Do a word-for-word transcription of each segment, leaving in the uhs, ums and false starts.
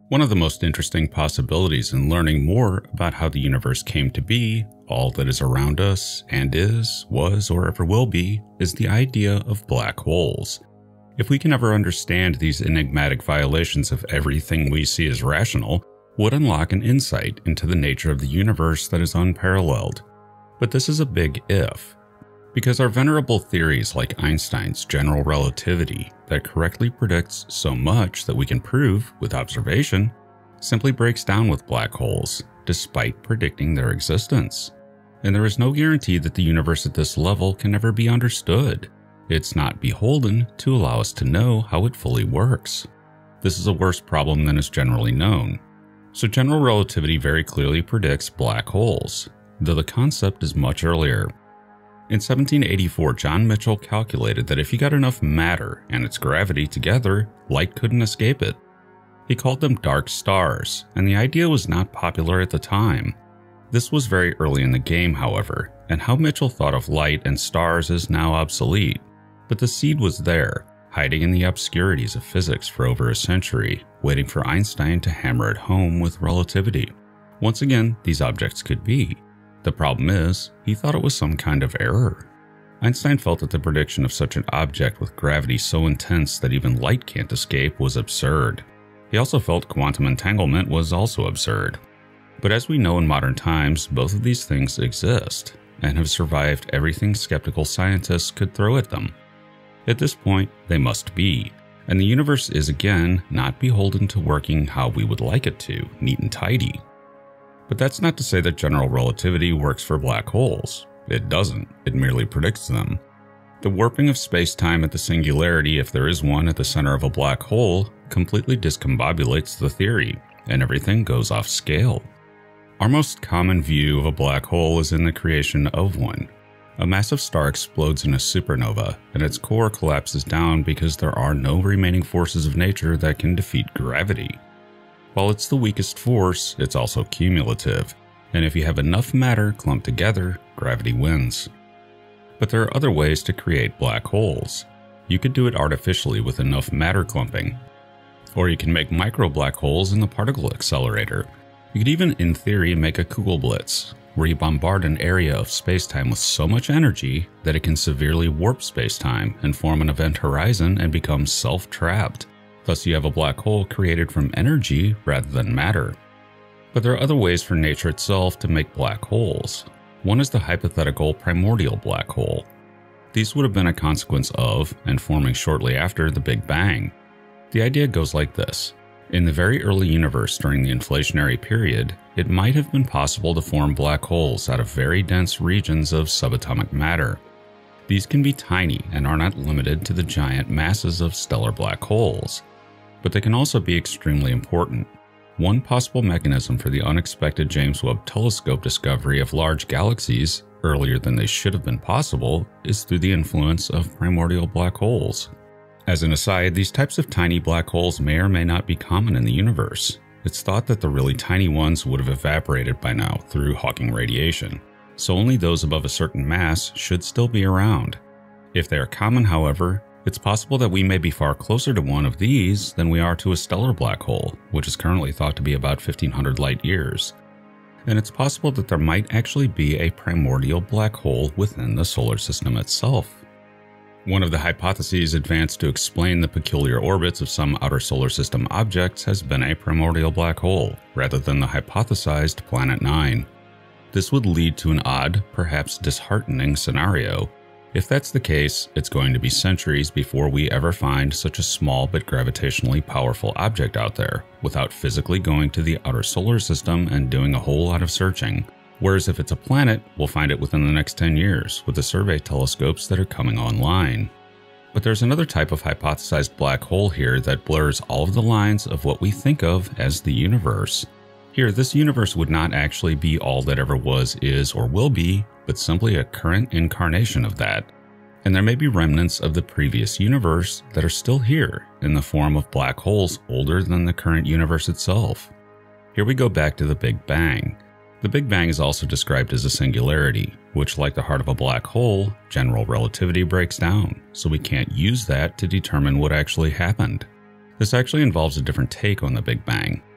One of the most interesting possibilities in learning more about how the universe came to be, all that is around us, and is, was, or ever will be, is the idea of black holes. If we can ever understand these enigmatic violations of everything we see as rational, would unlock an insight into the nature of the universe that is unparalleled. But this is a big if, because our venerable theories like Einstein's general relativity that correctly predicts so much that we can prove with observation simply breaks down with black holes, despite predicting their existence. And there is no guarantee that the universe at this level can ever be understood. It's not beholden to allow us to know how it fully works. This is a worse problem than is generally known. So general relativity very clearly predicts black holes, though the concept is much earlier. In seventeen eighty-four, John Michell calculated that if you got enough matter and its gravity together, light couldn't escape it. He called them dark stars, and the idea was not popular at the time. This was very early in the game, however, and how Michell thought of light and stars is now obsolete. But the seed was there, hiding in the obscurities of physics for over a century, waiting for Einstein to hammer it home with relativity. Once again, these objects could be. The problem is, he thought it was some kind of error. Einstein felt that the prediction of such an object with gravity so intense that even light can't escape was absurd. He also felt quantum entanglement was also absurd. But as we know in modern times, both of these things exist, and have survived everything skeptical scientists could throw at them. At this point, they must be, and the universe is again not beholden to working how we would like it to, neat and tidy. But that's not to say that general relativity works for black holes. It doesn't, it merely predicts them. The warping of space-time at the singularity, if there is one at the center of a black hole, completely discombobulates the theory, and everything goes off scale. Our most common view of a black hole is in the creation of one. A massive star explodes in a supernova, and its core collapses down because there are no remaining forces of nature that can defeat gravity. While it's the weakest force, it's also cumulative, and if you have enough matter clumped together, gravity wins. But there are other ways to create black holes. You could do it artificially with enough matter clumping. Or you can make micro black holes in the particle accelerator. You could even, in theory, make a Kugelblitz, where you bombard an area of spacetime with so much energy that it can severely warp spacetime and form an event horizon and become self-trapped. Thus you have a black hole created from energy rather than matter. But there are other ways for nature itself to make black holes. One is the hypothetical primordial black hole. These would have been a consequence of, and forming shortly after, the Big Bang. The idea goes like this. In the very early universe during the inflationary period, it might have been possible to form black holes out of very dense regions of subatomic matter. These can be tiny and are not limited to the giant masses of stellar black holes. But they can also be extremely important. One possible mechanism for the unexpected James Webb Telescope discovery of large galaxies, earlier than they should have been possible, is through the influence of primordial black holes. As an aside, these types of tiny black holes may or may not be common in the universe. It's thought that the really tiny ones would have evaporated by now through Hawking radiation, so only those above a certain mass should still be around. If they are common, however, it's possible that we may be far closer to one of these than we are to a stellar black hole, which is currently thought to be about fifteen hundred light years. And it's possible that there might actually be a primordial black hole within the solar system itself. One of the hypotheses advanced to explain the peculiar orbits of some outer solar system objects has been a primordial black hole, rather than the hypothesized Planet Nine. This would lead to an odd, perhaps disheartening scenario. If that's the case, it's going to be centuries before we ever find such a small but gravitationally powerful object out there, without physically going to the outer solar system and doing a whole lot of searching. Whereas if it's a planet, we'll find it within the next ten years with the survey telescopes that are coming online. But there's another type of hypothesized black hole here that blurs all of the lines of what we think of as the universe. Here, this universe would not actually be all that ever was, is, or will be, but simply a current incarnation of that. And there may be remnants of the previous universe that are still here in the form of black holes older than the current universe itself. Here we go back to the Big Bang. The Big Bang is also described as a singularity, which, like the heart of a black hole, general relativity breaks down, so we can't use that to determine what actually happened. This actually involves a different take on the Big Bang.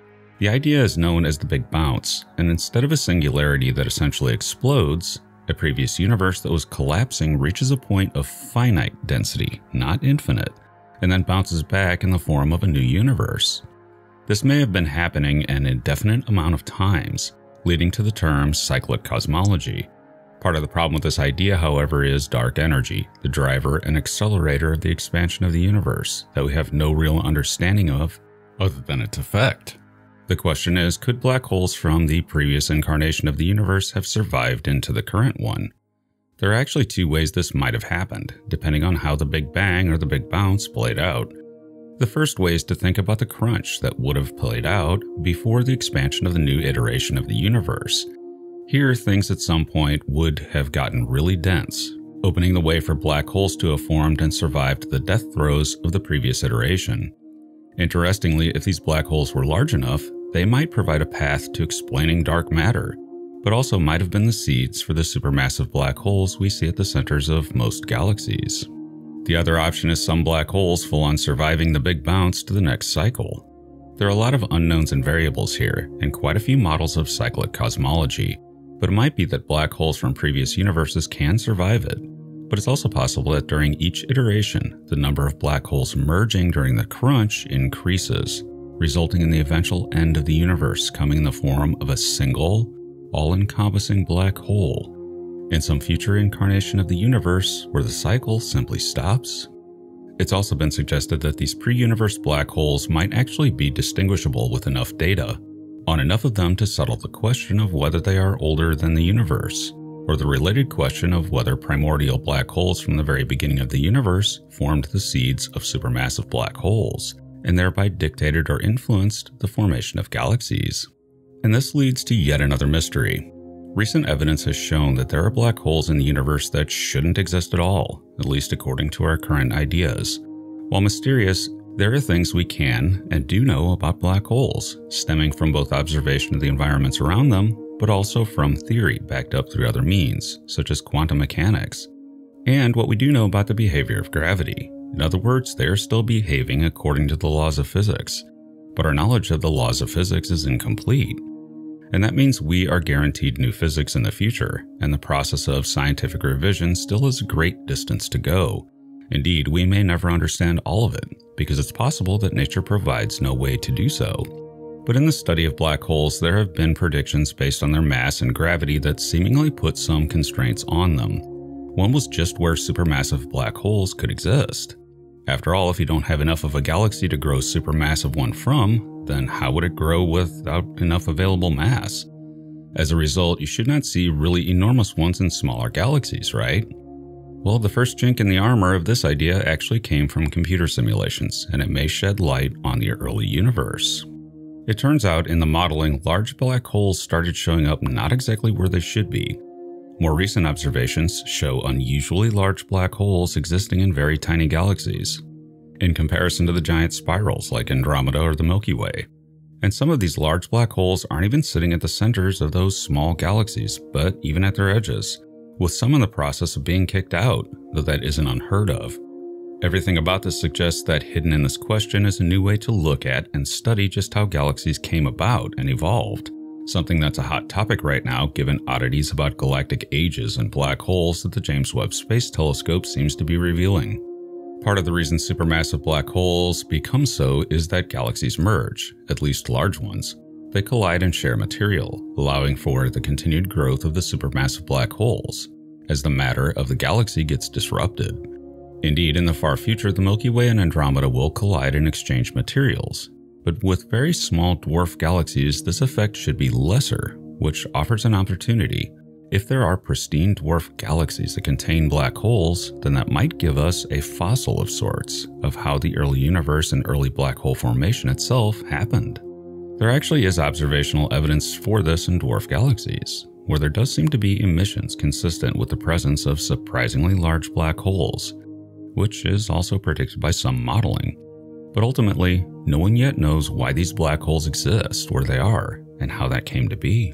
The idea is known as the Big Bounce, and instead of a singularity that essentially explodes, a previous universe that was collapsing reaches a point of finite density, not infinite, and then bounces back in the form of a new universe. This may have been happening an indefinite amount of times, leading to the term cyclic cosmology. Part of the problem with this idea, however, is dark energy, the driver and accelerator of the expansion of the universe that we have no real understanding of other than its effect. The question is, could black holes from the previous incarnation of the universe have survived into the current one? There are actually two ways this might have happened, depending on how the Big Bang or the Big Bounce played out. The first way is to think about the crunch that would have played out before the expansion of the new iteration of the universe. Here, things at some point would have gotten really dense, opening the way for black holes to have formed and survived the death throes of the previous iteration. Interestingly, if these black holes were large enough, they might provide a path to explaining dark matter, but also might have been the seeds for the supermassive black holes we see at the centers of most galaxies. The other option is some black holes full on surviving the Big Bounce to the next cycle. There are a lot of unknowns and variables here, and quite a few models of cyclic cosmology, but it might be that black holes from previous universes can survive it. But it's also possible that during each iteration, the number of black holes merging during the crunch increases, resulting in the eventual end of the universe coming in the form of a single, all-encompassing black hole, in some future incarnation of the universe where the cycle simply stops. It's also been suggested that these pre-universe black holes might actually be distinguishable with enough data, on enough of them to settle the question of whether they are older than the universe, or the related question of whether primordial black holes from the very beginning of the universe formed the seeds of supermassive black holes, and thereby dictated or influenced the formation of galaxies. And this leads to yet another mystery. Recent evidence has shown that there are black holes in the universe that shouldn't exist at all, at least according to our current ideas. While mysterious, there are things we can and do know about black holes, stemming from both observation of the environments around them, but also from theory backed up through other means, such as quantum mechanics, and what we do know about the behavior of gravity. In other words, they are still behaving according to the laws of physics, but our knowledge of the laws of physics is incomplete. And that means we are guaranteed new physics in the future, and the process of scientific revision still has a great distance to go. Indeed, we may never understand all of it, because it's possible that nature provides no way to do so. But in the study of black holes, there have been predictions based on their mass and gravity that seemingly put some constraints on them. One was just where supermassive black holes could exist. After all, if you don't have enough of a galaxy to grow a supermassive one from, then how would it grow without enough available mass? As a result, you should not see really enormous ones in smaller galaxies, right? Well, the first chink in the armor of this idea actually came from computer simulations, and it may shed light on the early universe. It turns out in the modeling, large black holes started showing up not exactly where they should be. More recent observations show unusually large black holes existing in very tiny galaxies, in comparison to the giant spirals like Andromeda or the Milky Way. And some of these large black holes aren't even sitting at the centers of those small galaxies, but even at their edges, with some in the process of being kicked out, though that isn't unheard of. Everything about this suggests that hidden in this question is a new way to look at and study just how galaxies came about and evolved, something that's a hot topic right now given oddities about galactic ages and black holes that the James Webb Space Telescope seems to be revealing. Part of the reason supermassive black holes become so is that galaxies merge, at least large ones. They collide and share material, allowing for the continued growth of the supermassive black holes, as the matter of the galaxy gets disrupted. Indeed, in the far future, the Milky Way and Andromeda will collide and exchange materials. But with very small dwarf galaxies, this effect should be lesser, which offers an opportunity. If there are pristine dwarf galaxies that contain black holes, then that might give us a fossil of sorts of how the early universe and early black hole formation itself happened. There actually is observational evidence for this in dwarf galaxies, where there does seem to be emissions consistent with the presence of surprisingly large black holes, which is also predicted by some modeling. But ultimately, no one yet knows why these black holes exist where they are, and how that came to be.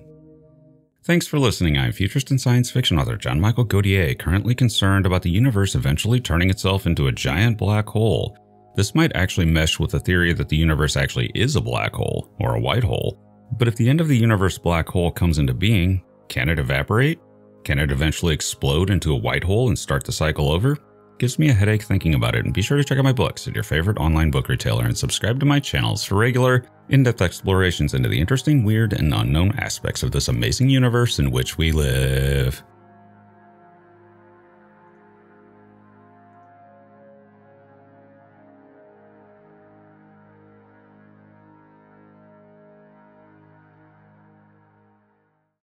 Thanks for listening. I'm futurist and science fiction author John Michael Godier, currently concerned about the universe eventually turning itself into a giant black hole. This might actually mesh with the theory that the universe actually is a black hole, or a white hole. But if the end of the universe black hole comes into being, can it evaporate? Can it eventually explode into a white hole and start the cycle over? Gives me a headache thinking about it, and be sure to check out my books at your favorite online book retailer and subscribe to my channels for regular, in-depth explorations into the interesting, weird, and unknown aspects of this amazing universe in which we live.